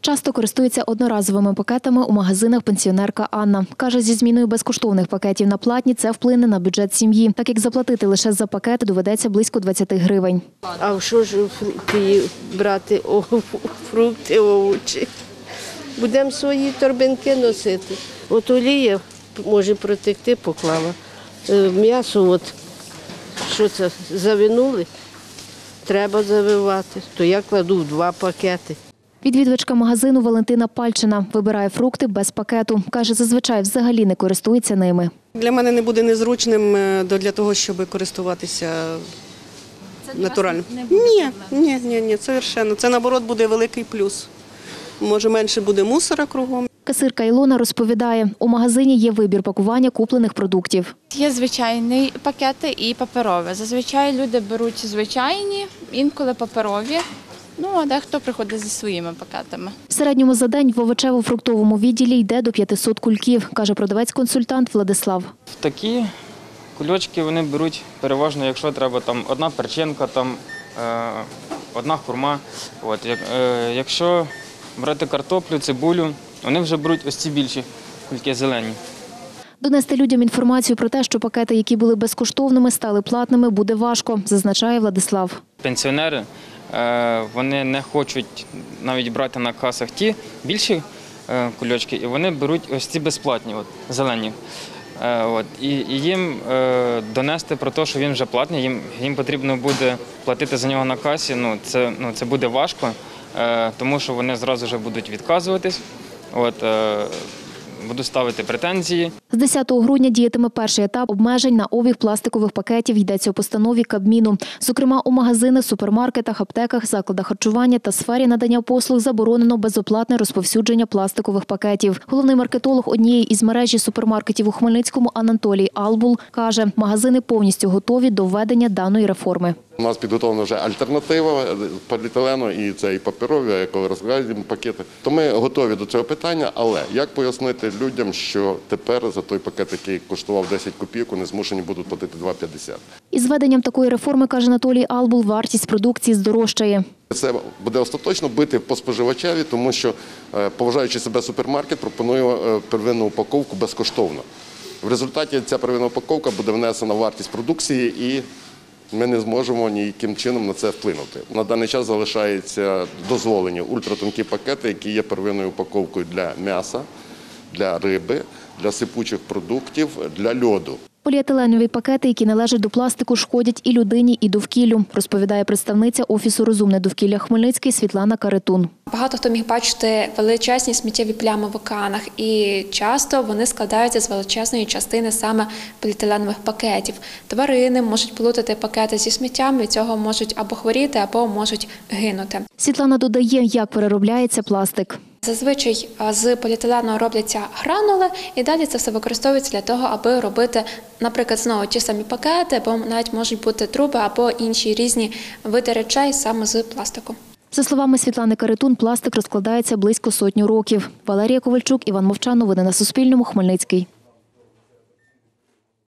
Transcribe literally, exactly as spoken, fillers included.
Часто користується одноразовими пакетами у магазинах пенсіонерка Анна. Каже, зі зміною безкоштовних пакетів на платні це вплине на бюджет сім'ї, так як заплатити лише за пакет доведеться близько двадцяти гривень. А що ж фрукти брати, О, фрукти, овочі? Будемо свої торбинки носити. От олія може протекти, поклала. М'ясо, от, що це, завинули, треба завивати. То я кладу в два пакети. Відвідувачка магазину Валентина Пальчина вибирає фрукти без пакету. Каже, зазвичай взагалі не користується ними. Для мене не буде незручним для того, щоб користуватися натуральним. Ні, ні, ні, ні, совершенно. Це, наоборот, буде великий плюс. Може, менше буде мусора кругом. Касирка Ілона розповідає, у магазині є вибір пакування куплених продуктів. Є звичайні пакети і паперові. Зазвичай люди беруть звичайні, інколи паперові. Ну, а дехто приходить зі своїми пакетами. В середньому за день в овочево-фруктовому відділі йде до п'ятисот кульків, каже продавець-консультант Владислав. Такі кульочки вони беруть переважно, якщо треба там одна перчинка, там е, одна хурма. От, як, е, якщо брати картоплю, цибулю, вони вже беруть ось ці більші кульки зелені. Донести людям інформацію про те, що пакети, які були безкоштовними, стали платними, буде важко, зазначає Владислав. Пенсіонери, вони не хочуть навіть брати на касах ті більші кульочки, і вони беруть ось ці безплатні, от, зелені. От, і, і їм донести про те, що він вже платний, їм, їм потрібно буде платити за нього на касі, ну, це, ну, це буде важко, тому що вони зразу вже будуть відказуватись. От, Буду ставити претензії. З десятого грудня діятиме перший етап обмежень на обіг пластикових пакетів, йдеться у постанові Кабміну. Зокрема, у магазинах, супермаркетах, аптеках, закладах харчування та сфері надання послуг заборонено безоплатне розповсюдження пластикових пакетів. Головний маркетолог однієї із мережі супермаркетів у Хмельницькому Анатолій Албул каже, магазини повністю готові до введення даної реформи. У нас підготовлена вже альтернатива поліетилену, і це і паперові, і розкладені пакети. То ми готові до цього питання, але як пояснити людям, що тепер за той пакет, який коштував десять копійок, вони змушені будуть платити два п'ятдесят. Із введенням такої реформи, каже Анатолій Албул, вартість продукції здорожчає. Це буде остаточно бити по споживачеві, тому що, поважаючи себе супермаркет, пропонує первинну упаковку безкоштовно. В результаті ця первинна упаковка буде внесена в вартість продукції і ми не зможемо ніяким чином на це вплинути. На даний час залишаються дозволені ультратонкі пакети, які є первинною упаковкою для м'яса, для риби, для сипучих продуктів, для льоду. Поліетиленові пакети, які належать до пластику, шкодять і людині, і довкіллю, розповідає представниця Офісу «Розумне довкілля Хмельницький» Світлана Каретун. Багато хто міг бачити величезні сміттєві плями в океанах, і часто вони складаються з величезної частини саме поліетиленових пакетів. Тварини можуть плутати пакети зі сміттям, від цього можуть або хворіти, або можуть гинути. Світлана додає, як переробляється пластик. Зазвичай з поліетилену робляться гранули, і далі це все використовується для того, аби робити, наприклад, знову ті самі пакети, або навіть можуть бути труби, або інші різні види речей саме з пластику. За словами Світлани Каретун, пластик розкладається близько сотню років. Валерія Ковальчук, Іван Мовчан. Новини на Суспільному. Хмельницький.